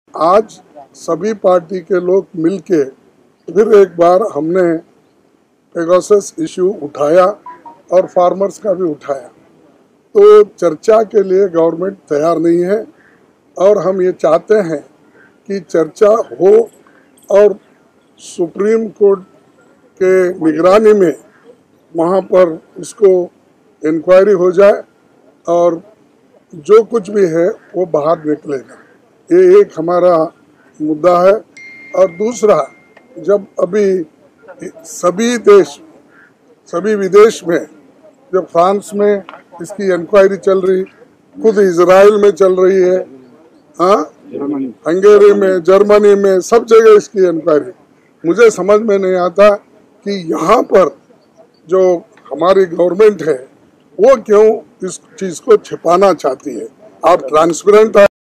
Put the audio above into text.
आज सभी पार्टी के लोग मिलके फिर एक बार हमने पेगासस इशू उठाया और फार्मर्स का भी उठाया। तो चर्चा के लिए गवर्नमेंट तैयार नहीं है और हम ये चाहते हैं कि चर्चा हो और सुप्रीम कोर्ट के निगरानी में वहाँ पर उसको इंक्वायरी हो जाए और जो कुछ भी है वो बाहर निकलेगा। ये एक हमारा मुद्दा है। और दूसरा, जब अभी सभी विदेश में, जब फ्रांस में इसकी इंक्वायरी चल रही, खुद इजराइल में चल रही है, हाँ, हंगेरी में, जर्मनी में, सब जगह इसकी इंक्वायरी। मुझे समझ में नहीं आता कि यहाँ पर जो हमारी गवर्नमेंट है वो क्यों इस चीज को छिपाना चाहती है। आप ट्रांसपेरेंट